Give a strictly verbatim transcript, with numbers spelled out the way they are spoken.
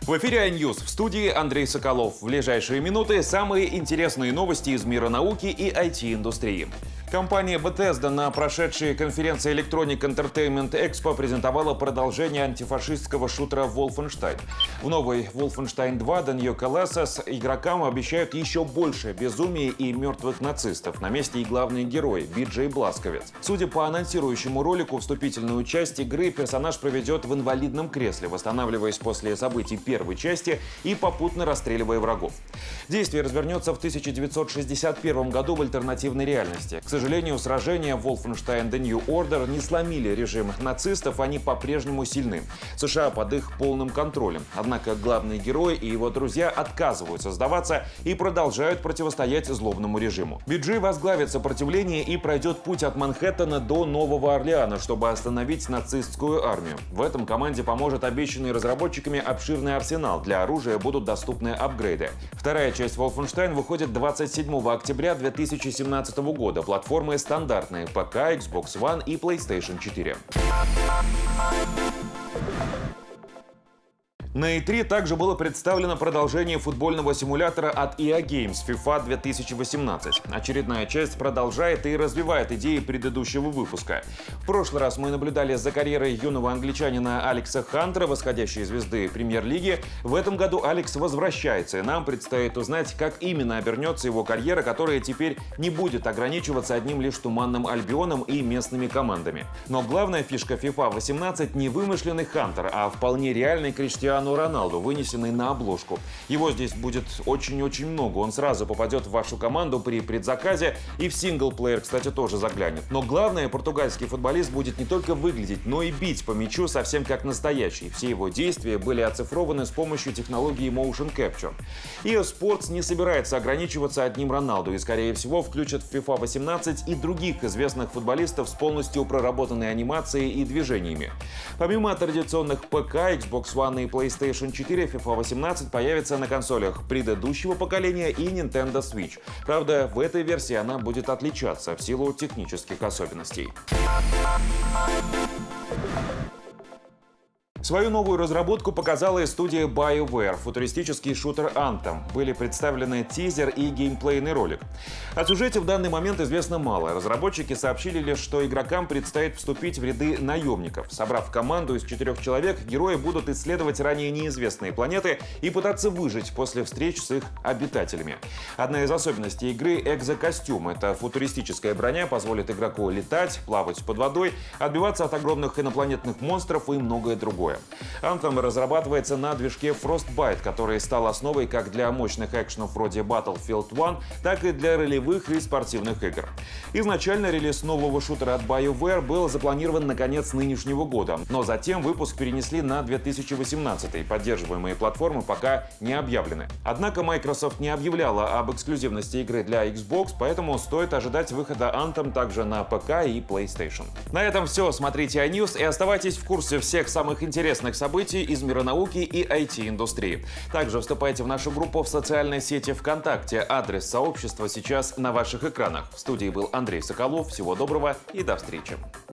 В эфире iNews, в студии Андрей Соколов. В ближайшие минуты самые интересные новости из мира науки и ай ти-индустрии. Компания Bethesda на прошедшей конференции Electronic Entertainment Expo презентовала продолжение антифашистского шутера Wolfenstein. В новой Wolfenstein два The New Colossus игрокам обещают еще больше безумия и мертвых нацистов. На месте и главный герой Би-Джей Бласковец. Судя по анонсирующему ролику, вступительную часть игры персонаж проведет в инвалидном кресле, восстанавливаясь после событий первой части и попутно расстреливая врагов. Действие развернется в тысяча девятьсот шестьдесят первом году в альтернативной реальности. К сожалению, сражения Wolfenstein The New Order не сломили режим нацистов, они по-прежнему сильны. США под их полным контролем. Однако главный герой и его друзья отказываются сдаваться и продолжают противостоять злобному режиму. Би-Джей возглавит сопротивление и пройдет путь от Манхэттена до Нового Орлеана, чтобы остановить нацистскую армию. В этом команде поможет обещанный разработчиками обширный арсенал. Для оружия будут доступны апгрейды. Вторая часть Wolfenstein выходит двадцать седьмого октября две тысячи семнадцатого года. Платформы стандартные: ПК, Xbox One и PlayStation четыре. На и три также было представлено продолжение футбольного симулятора от и эй Games FIFA две тысячи восемнадцать. Очередная часть продолжает и развивает идеи предыдущего выпуска. В прошлый раз мы наблюдали за карьерой юного англичанина Алекса Хантера, восходящей звезды премьер-лиги. В этом году Алекс возвращается, и нам предстоит узнать, как именно обернется его карьера, которая теперь не будет ограничиваться одним лишь Туманным Альбионом и местными командами. Но главная фишка FIFA восемнадцать не вымышленный Хантер, а вполне реальный Криштиану Роналду, вынесенный на обложку. Его здесь будет очень-очень много. Он сразу попадет в вашу команду при предзаказе и в синглплеер, кстати, тоже заглянет. Но главное, португальский футболист будет не только выглядеть, но и бить по мячу совсем как настоящий. Все его действия были оцифрованы с помощью технологии Motion Capture. и эй Sports не собирается ограничиваться одним Роналду и, скорее всего, включат в FIFA восемнадцать и других известных футболистов с полностью проработанной анимацией и движениями. Помимо традиционных ПК, Xbox One и PlayStation четыре, FIFA восемнадцать появится на консолях предыдущего поколения и Nintendo Switch. Правда, в этой версии она будет отличаться в силу технических особенностей. Свою новую разработку показала и студия BioWare, футуристический шутер Anthem. Были представлены тизер и геймплейный ролик. О сюжете в данный момент известно мало. Разработчики сообщили лишь, что игрокам предстоит вступить в ряды наемников. Собрав команду из четырех человек, герои будут исследовать ранее неизвестные планеты и пытаться выжить после встреч с их обитателями. Одна из особенностей игры — экзокостюм. Эта футуристическая броня позволит игроку летать, плавать под водой, отбиваться от огромных инопланетных монстров и многое другое. Anthem разрабатывается на движке Frostbite, который стал основой как для мощных экшенов вроде Battlefield один, так и для ролевых и спортивных игр. Изначально релиз нового шутера от BioWare был запланирован на конец нынешнего года, но затем выпуск перенесли на две тысячи восемнадцатый. Поддерживаемые платформы пока не объявлены. Однако Microsoft не объявляла об эксклюзивности игры для Xbox, поэтому стоит ожидать выхода Anthem также на ПК и PlayStation. На этом все. Смотрите iNews и оставайтесь в курсе всех самых интересных интересных событий из мира науки и ай ти-индустрии. Также вступайте в нашу группу в социальной сети ВКонтакте. Адрес сообщества сейчас на ваших экранах. В студии был Андрей Соколов. Всего доброго и до встречи.